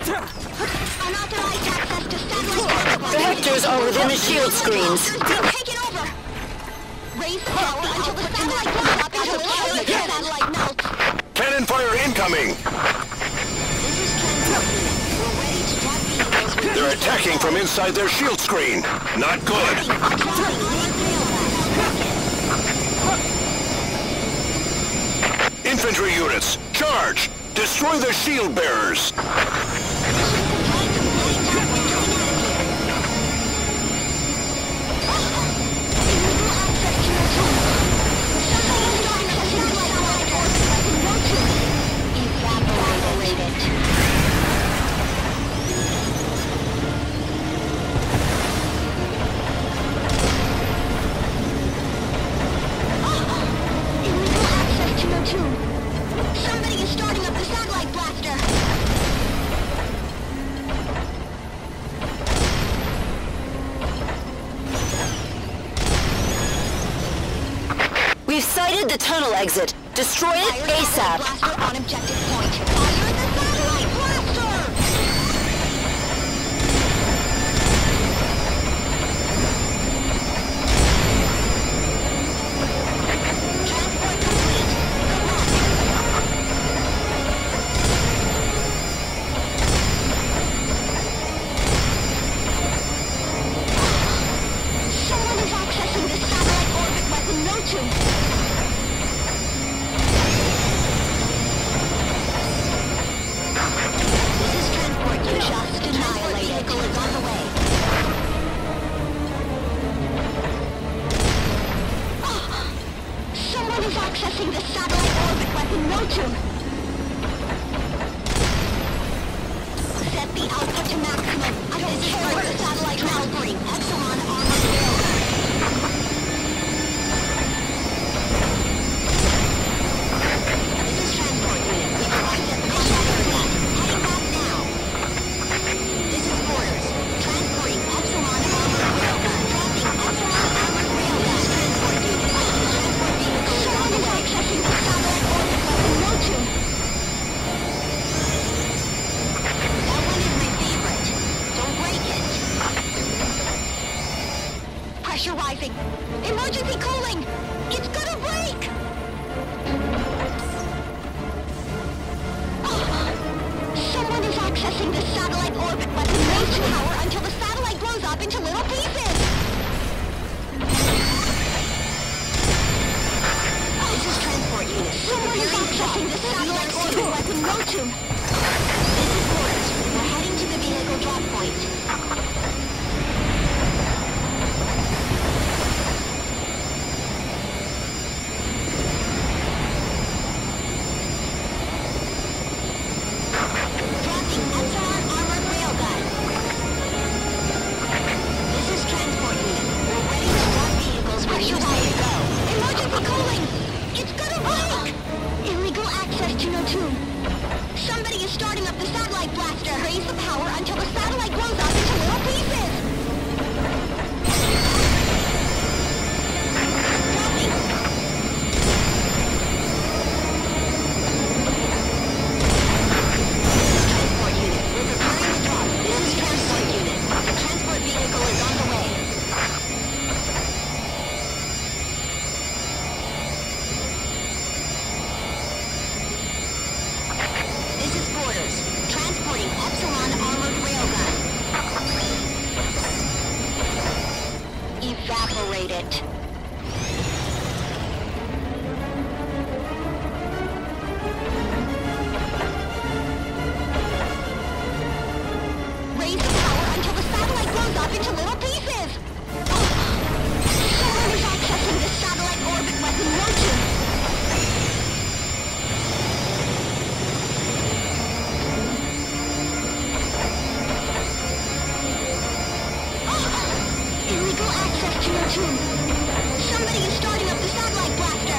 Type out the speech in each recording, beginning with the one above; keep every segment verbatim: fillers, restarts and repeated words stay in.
Unauthorized access to satellite. The Hectors are within the shield screens. Take it over. Raise the power until the satellite blows up until the satellite melts. Cannon fire incoming! They're attacking from inside their shield screen. Not good. Infantry units, charge! Destroy the shield bearers! Somebody is starting up the satellite blaster! We've sighted the tunnel exit. Destroy it ASAP. Blaster on objective point. Fire the satellite blaster! Transport complete. Someone is accessing the satellite orbit weapon Notum. Accessing the satellite orbit weapon Notum. Set the output to maximum. I will tear the satellite transporting Epsilon armored railgun. This is transport unit. We arrived at the combat area. Heading back now. This is orders. Transporting Epsilon armored railgun. Dropping Epsilon armored railgun. Transport unit. Transport vehicle is on the way. Accessing the satellite orbit weapon Notum. That one is my favorite. Don't break it. Pressure rising. Emergency cooling. It's gonna break. Someone is accessing the satellite orbit weapon Notum power until the satellite blows up into little pieces. This is transport unit. Someone is accessing the satellite orbit weapon Notum. This is orders. We're heading to the vehicle drop point. Dropping Epsilon armored railgun. This is transport unit. We're ready to drop vehicles where you want to go. Emergency cooling! It's gonna break! Illegal access to Notum. Somebody is starting up the satellite blaster. Raise the power until the satellite blows up into little pieces. Dropping. Transport unit. We're preparing to drop. This is transport unit. The transport vehicle is on the way. This is Borders. Transporting Epsilon armored railgun. Evaporate it. Raise the power until the satellite blows up into little pieces. Someone is accessing the satellite orbit weapon Notum. Illegal access to Notum. Somebody is starting up the satellite blaster.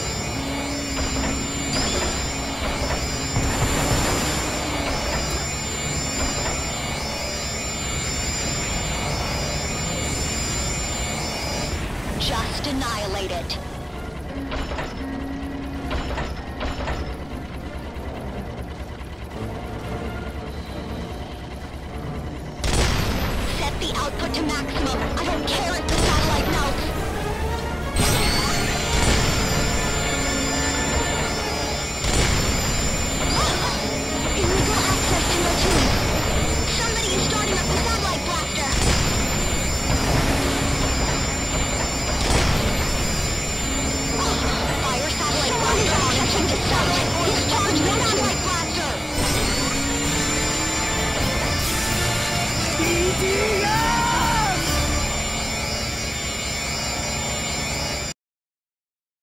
Just annihilate it. the output to maximum. I don't care if the satellite